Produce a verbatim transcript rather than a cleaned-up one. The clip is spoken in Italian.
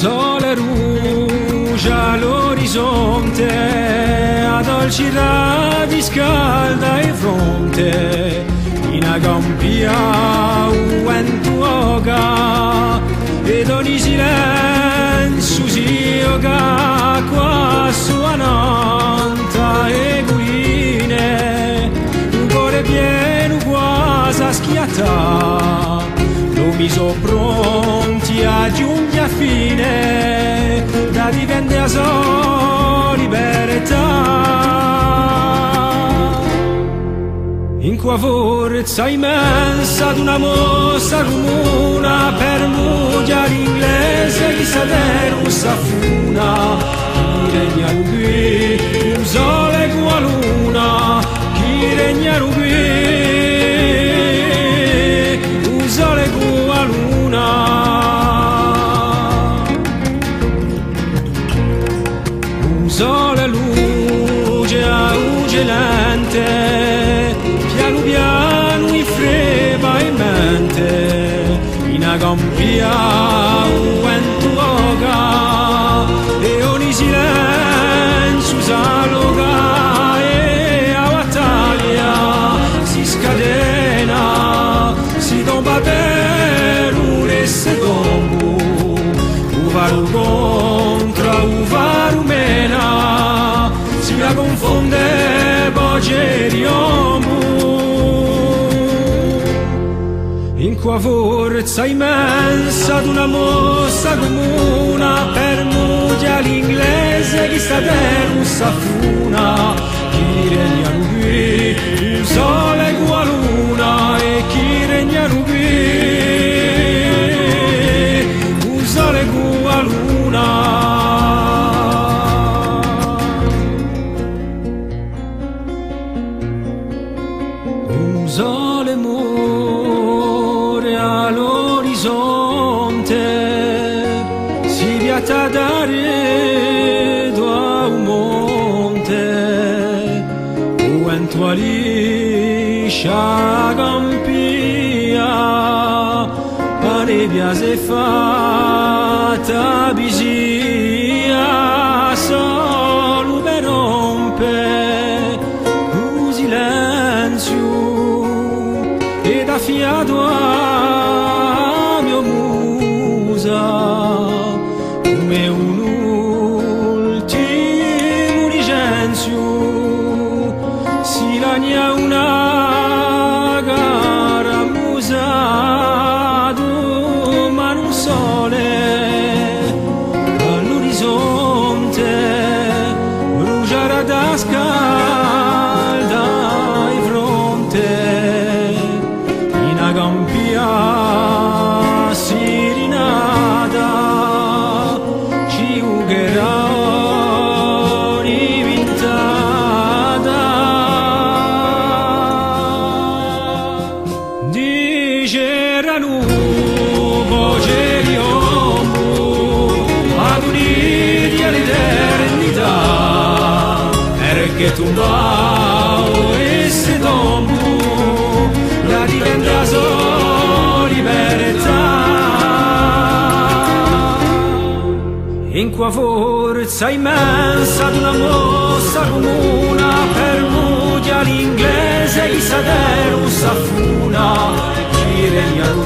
sole rugia all'orizzonte, a dolci radi scalda il fronte, in agampia un vento oga, ed ogni silenzio si oga qua suonanta e guine, un cuore pieno quasi a schiattà, lo miso pronti a giungere a fine, da diventare a sua libertà. In qua forza immensa d'una mossa comuna, per mugia l'inglese chi sa non s'affuna, chi regna qui, un sole con la luna, chi regna qui, un sole con la luna. Un sole luce a luce lente, piano piano mi freva in mente, in agampia un vento oga, e ogni silenzio s'alloga, e a battaglia si scatena, si tomba per un secondo, uvaru contra uvaru mena, si la confonde voce di uomo. In qua forza immensa d'una mossa comuna, per mugia l'inglese chi sta per un s'affuna, chi regna qui, il sole con la luna, e chi regna qui, un sole con la luna. Un sole muore all'orizzonte, si piatta dare a un monte, un vento aliscia campia, la nebbia si è fatta vigia, solo per rompe un silenzio ed a fiato a mia musa, come un ultimo licenzio, si lagna una gara musato, ma non sole all'orizzonte, bruciare da scalda in fronte, in agampia si rinada, ci ugherà rivintata. Diceranno voce di uomo ad uniti all'eternità, perché tu vai e se dopo la diventa sua libertà. In qua forza immensa d'una mossa comuna, per mugia l'inglese chi sa non s'affuna, chi regna